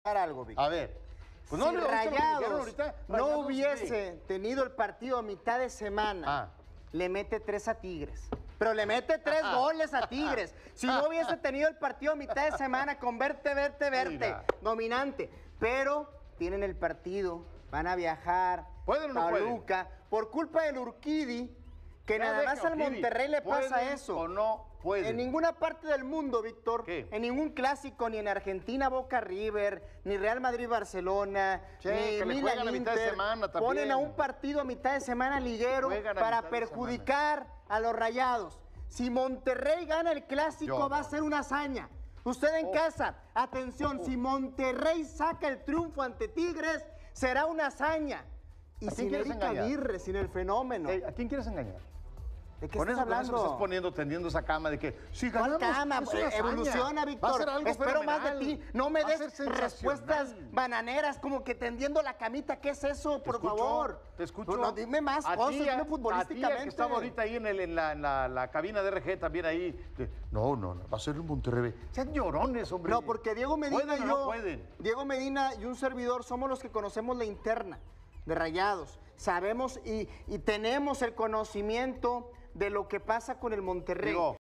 algo, Víctor. A ver. Pues si Rayados no hubiese tenido el partido a mitad de semana, le mete 3 a Tigres. Pero le mete 3 goles a Tigres. Si no hubiese tenido el partido a mitad de semana con verte, dominante. Pero tienen el partido, van a viajar, ¿pueden o no Paluca, por culpa del Urquidi, que nada más al Monterrey le pasa eso. ¿O no pueden? En ninguna parte del mundo, Víctor, en ningún clásico, ni en Argentina, Boca River, ni Real Madrid, Barcelona, ni Milan, Inter, ponen a un partido a mitad de semana liguero para perjudicar a los Rayados. Si Monterrey gana el clásico, va a ser una hazaña. Usted en casa, atención, si Monterrey saca el triunfo ante Tigres, será una hazaña. Y sin Eric Aguirre, sin el fenómeno. ¿A quién quieres engañar? ¿De qué estás hablando? Con eso estás poniendo, tendiendo esa cama de que si ganamos, cama? Evoluciona, Víctor. Espero más de ti. No me des respuestas bananeras como que tendiendo la camita. ¿Qué es eso, por favor? Te escucho. No, dime más cosas, dime futbolísticamente. A ti, que estaba ahorita ahí en la cabina de RG, también ahí. No, va a ser un Monterrey. Sean llorones, hombre. No, porque Diego Medina Diego Medina y un servidor somos los que conocemos la interna de Rayados. Sabemos y tenemos el conocimiento de lo que pasa con el Monterrey.